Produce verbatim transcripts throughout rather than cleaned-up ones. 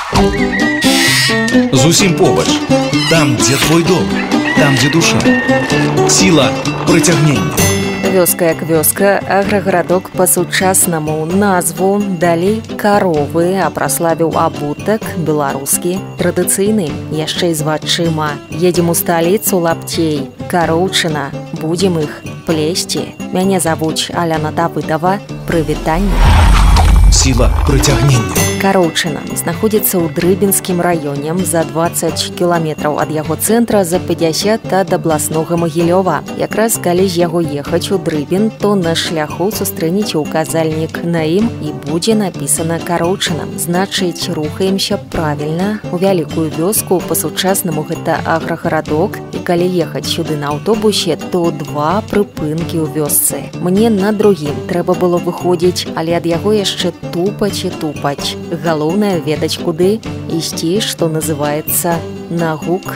Зусім побач. Там, дзе твой дом, там, дзе душа. Сіла прыцягнення. Вёска як вёска, аграгарадок па-сучаснаму назву далі каровы, а праславіў абутак беларускі, традыцыйны, яшчэ і з вачыма. Едзем у сталіцу лапцей, Кароўчына, будзем іх плесці. Мяне завуць Аляна Давыдова. Прывітанне. Сіла прыцягнення. Кароўчына знаходзіцца ў Дрыбінскім раёне за дваццаць кіламетраў ад яго цэнтра, за пятьдесят ад абласнога Магілёва. Якраз калі з яго ехаць у Дрыбін, то на шляху сустрэнеце указальнік. На ім і будзе напісана Кароўчына. Значыць, рухаемся правільна. У вялікую вёску, па-сучаснаму гэта аграгарадок. І калі ехаць сюды на аўтобусе, то два прыпынкі ў вёсцы. Мне на другім трэба было выходзіць, але ад яго яшчэ тупаць і тупаць. Галоўнае ведаць куды, ісці, што называецца, на гук.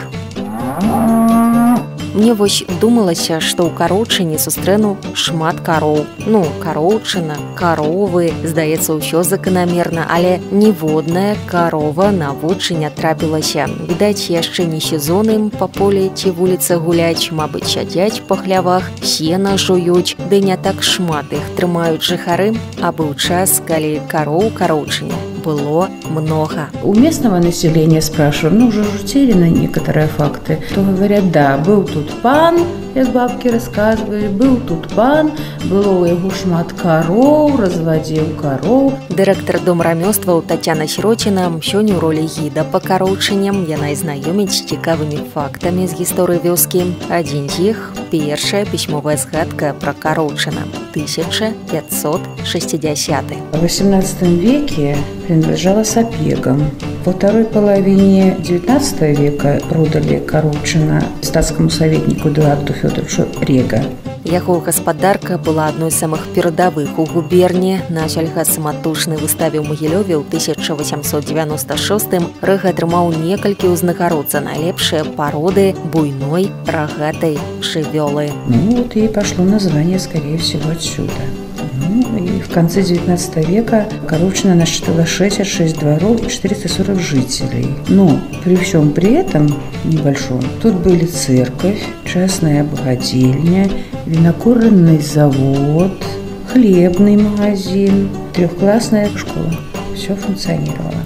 Мне вось думалася, што ў Кароўчыне сустрэну шмат кароў. Ну, Кароўчына, каровы, здаецца, ўсё заканамерна, але ніводная карова на вочы не трапілася. Відаць, яшчэ не сезон ім па полі ці вуліцы гуляць, мабыць, сядзяць па хлявах, сена жуюць, ды не так шмат іх трымаюць жыхары, а быў час, калі кароў у Кароўчыне было много. У местного населения спрашиваем, ну, уже утеряны некоторые факты, то говорят, да, был тут пан, как бабки рассказывали, был тут пан, было у яго шмат кароў, разводил коров. Директор домрамёстваў Татьяна Сірочина сёння ў ролі гіда па Кароўчыне. Яна і знайоміць з цікавымі фактамі з гісторыі вёскі. Адзін з іх – першая пісьмовая згадка пра Кароўчына, тысяча пятьсот шестидесятый. В восемнадцатом веке принадлежала Сапегам. Во второй половине девятнадцатого века продали Кароўчына статскому советнику Эдуарду Федоровичу Рега. Яго гаспадарка была адной з самых перадавых у губерні. На сельгасаматушнай выставе ў Магілёве ў тысяча восемьсот девяносто шестым Рэг атрымаў некалькі ўзнагарод за найлепшыя пароды буйной рагатай жывёлы. Ну вот и пошло название, скорее всего, отсюда. Ну, и в конце девятнадцатого века Кароўчына насчитала шестьдесят шесть дворов и четыреста сорок жителей. Но при всем при этом небольшом тут были церковь, частная богадельня, винокуренный завод, хлебный магазин, трехклассная школа. Все функционировало.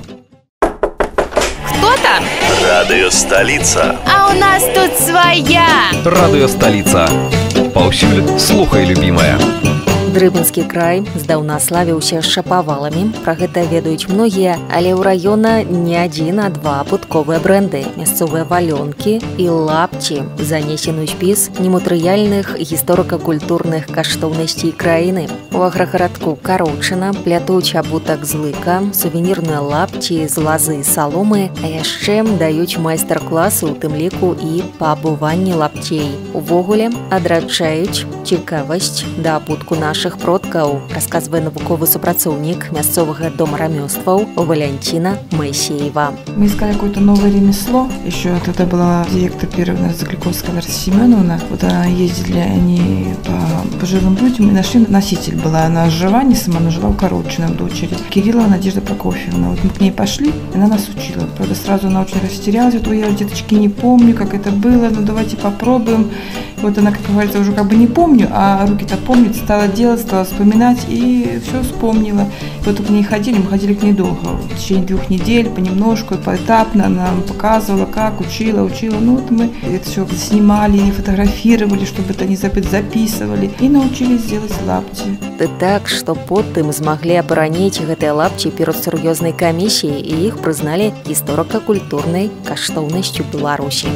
Кто там? Радио Столица. А у нас тут своя. Радио Столица. Паўсюль слухай, любимая. Дрыбінскі край здаўна славіўся шапаваламі. Пра гэта ведаюць многія, але ў раёна не адзін, а два абутковыя брэнды, мясцовыя валёнкі і лапці, занесены ў спіс нематэрыяльных гісторыка-культурных каштоўнасцей краіны. У аграгарадку Кароўчына плятуць абутак з лыка, сувенірныя лапці з лазы і саломы, а яшчэ даюць майстар-класы, у тым ліку і па абуванні лапцей. Увогуле адраджаюць цікавасць да абутку нашых продкаў, рассказывае навуковы супрацоўнік мясцовага дома рамёстваў Валентина Моисеева. Мы искали какое-то новое ремесло. Еще тогда была директор первого у нас Загляковская Варя Семеновна. Вот она, ездили они по пожилым людям и нашли носитель была. Она жива, не сама, но жила у Кароўчына, в дочери. Кирилла Надежда Прокофьевна. Вот мы к ней пошли, и она нас учила. Правда, сразу она очень растерялась. Вот я, деточки, не помню, как это было, ну давайте попробуем. Вот она, как говорится, уже как бы не помню, а руки-то помнит, стала делать, стала вспоминать и все вспомнила. И вот к ней ходили, мы ходили к ней долго, в течение двух недель, понемножку, поэтапно она нам показывала, как, учила, учила. Ну вот мы это все снимали, фотографировали, чтобы это не забыть, записывали и научились делать лапти. И так, что потым змаглі абараніць гэтыя лапці перад сур'ёзнай камісіяй і іх прызналі гісторыка-культурнай каштоўнасцю Беларусі.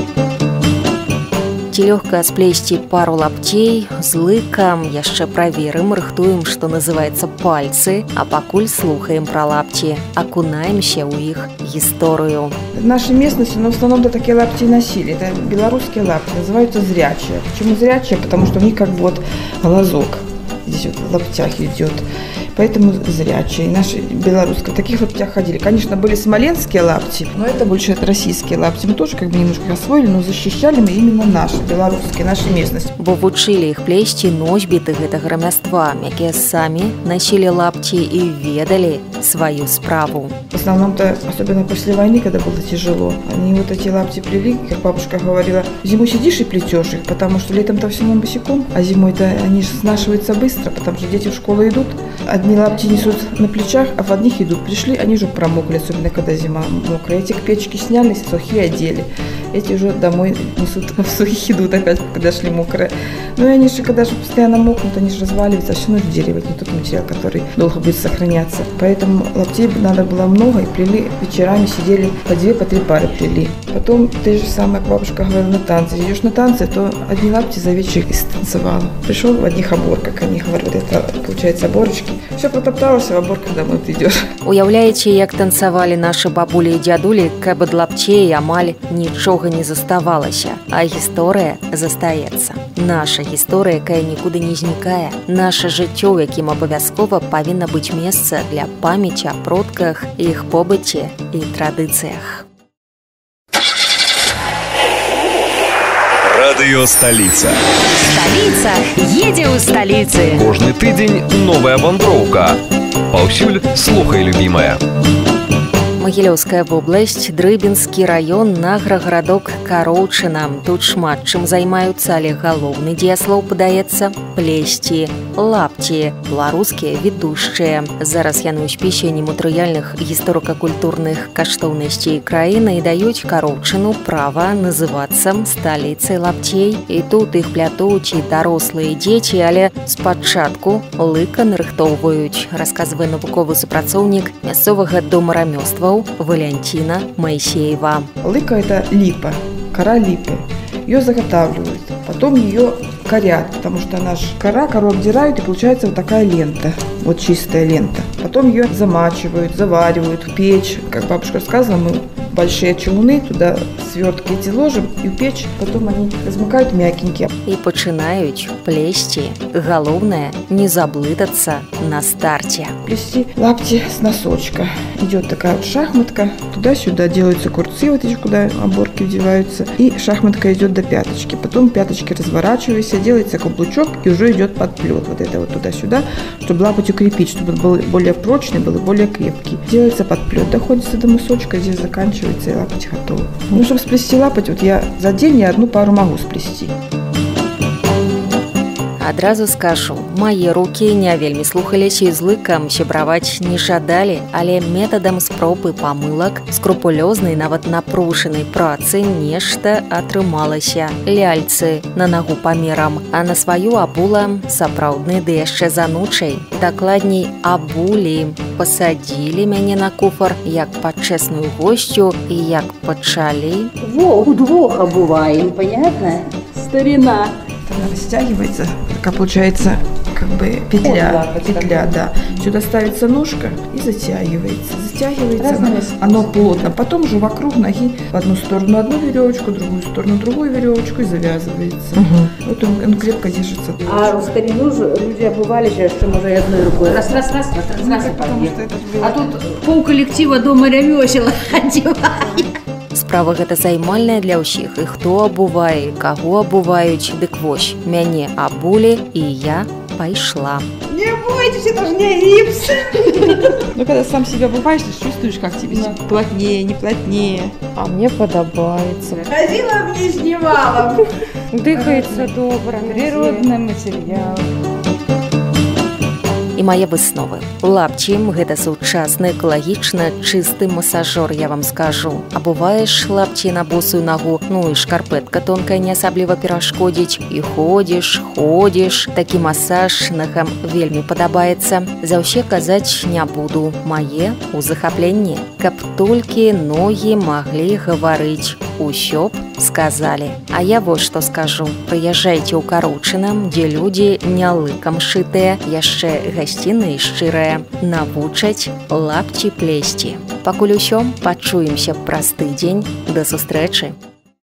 Лёгка сплесці пару лапцей з лыкам, яшчэ праверым, рыхтуем, што называецца, пальцы, а пакуль слухаем пра лапці, акунаемся ў іх гісторыю. В нашей местности, но в основном да, такие лапти носили. Это белорусские лапти, называются зрячие. Почему зрячие? Потому что у них как бы вот глазок здесь вот в лаптях идет. поэтому зрячие. Наши белорусские в таких лаптях ходили. Конечно, были смоленские лапти, но это больше это российские лапти. Мы тоже как бы немножко освоили, но защищали мы именно наши, белорусские, наши местности. Бо вучылі іх плесці носьбіты гэтага рамяства, якія самі носили лапти и ведали свою справу. В основном-то, особенно после войны, когда было тяжело, они вот эти лапти плели, как бабушка говорила, зимой сидишь и плетешь их, потому что летом-то всему босиком, а зимой-то они же снашиваются быстро, потому что дети в школу идут, одни лапти несут на плечах, а в одних идут. Пришли, они уже промокли, особенно когда зима мокрая. Эти к печке снялись, сухие одели. Эти уже домой несут, в сухих идут опять, когда шли мокрые. Ну и они же, когда же постоянно мокнут, они же разваливаются, а все равно дерево, не тот материал, который долго будет сохраняться. Поэтому лаптей надо было много, и плели вечерами, сидели по две, по три пары плели. Потом, ты же самое, как бабушка говорила, на танцы. Идешь на танцы, то одни лапти за вечер и станцевала. Пришел в одних оборках, они говорят, это, получается, оборочки. Все протопталось, в оборках домой придешь. Уяўляеце, як танцавалі нашы бабулі і дзядулі, каб ад лапцей амаль нічога не заставалася, а гісторыя застаецца. Наша гісторыя, якая нікуды не знікае. Наша жыццё, у якім абавязкова павінна быць месца для памяці аб продках, іх побыце і традыцыях. Радыё Сталіца. Столица едзе ў столицы. Кожны тыдзень новая вандроўка. Паўсюль слухай любімая. Магілёўская вобласць, Дрыбінскі раён, награгарадок Кароўчына. Тут шмат чым займаюцца, але галоўны дзеяслоў падаецца плесці, лапці, беларускія ведушчыя. Зараз яны ў спісе нематэрыяльных гісторыка-культурных каштоўнасцей краіны і даюць Кароўчыну права называцца сталіцай лапцей. І тут іх плятуць і дарослыя дзеці, але спачатку лыка нарыхтоўваюць, расказвае навуковы супрацоўнік мясцовага дома рамёстваў Валентина Моисеева. Лыка – это липа, кора липы. Ее заготавливают, потом ее корят, потому что она же кора, кору обдирают, и получается вот такая лента, вот чистая лента. Потом ее замачивают, заваривают в печь. Как бабушка рассказывала, мы большие чугуны, туда свертки эти ложим и в печь, потом они размыкают мягенькие. И пачинают плести. Головное не заблытаться на старте. Плести лапти с носочка. Идет такая вот шахматка, туда-сюда делаются курцы, вот эти, куда оборки вдеваются, и шахматка идет до пяточки. Потом пяточки разворачиваются, делается каблучок и уже идет подплет. Вот это вот туда-сюда, чтобы лапоть укрепить, чтобы он был более прочный, был более крепкий. Делается подплет, доходится до мысочка, здесь заканчивается и лапоть готова. Ну, чтобы сплести лапоть, вот я за день я одну пару могу сплести. Адразу скажу, мае рукі не вельмі слухаліся і з лыкам сябраваць не жадалі, але метадам спроб і памылак, скрупулёзнай, нават напрушанай працы нешта атрымалася. Ляльцы на нагу памерам, а на сваю абула сапраўдны ды яшчэ занучай. Дакладней, абулі. Пасадзілі мяне на куфар, як пачэсную госцю, і як пачалі. Во, удвох обуваем, понятно? Старина. Она растягивается, такая получается как бы петля, петля, да. Сюда ставится ножка и затягивается, затягивается, оно, оно плотно. Потом уже вокруг ноги в одну сторону одну веревочку, в другую сторону другую веревочку и завязывается. Угу. Вот он, он крепко держится. А в старину же люди обували сейчас, что можно и одной рукой. Раз, раз, раз, раз, раз, раз, раз. А тут пол коллектива дома ремесел одевали. Справа гэта займальная для ўсіх, і хто абувае, каго абуваюць, дык вось, мяне абулі, і я пайшла. Не бойтесь, это же не гипс. Ну, когда сам себя обуваешь, ты чувствуешь, как тебе плотнее, не плотнее. А мне подобается. Ходила в нижнем валом. Дыхается добро, природный материал. І мае высновы. Лапці – гэта сучасны, экалагічна чысты масажор, я вам скажу. Абуваеш лапці на босую нагу, ну і шкарпэтка тонкая не асабліва перашкодзіць. І ходзіш, ходзіш. Такі масаж нагам вельмі падабаецца. За ўсе казаць не буду. Мае ў захапленні. Каб толькі ногі маглі гаварыць. Усё б сказалі. А я вот што скажу. Прыязджайце ў Кароўчына, дзе людзі не лыкам шытыя, яшчэ гасцінныя і шчырыя, навучаць лапці плесці. Пакуль усё, пачуемся праз тыдзень. Да сустрэчы.